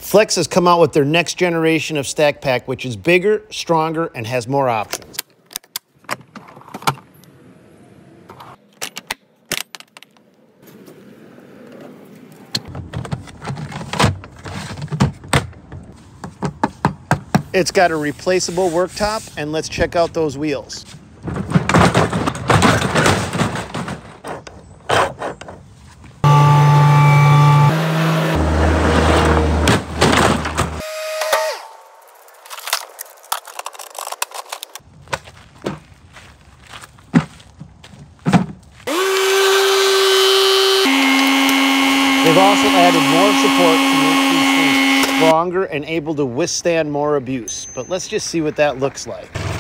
Flex has come out with their next generation of stack pack, which is bigger, stronger, and has more options. It's got a replaceable worktop, and let's check out those wheels. They've also added more support to make these things stronger and able to withstand more abuse. But let's just see what that looks like.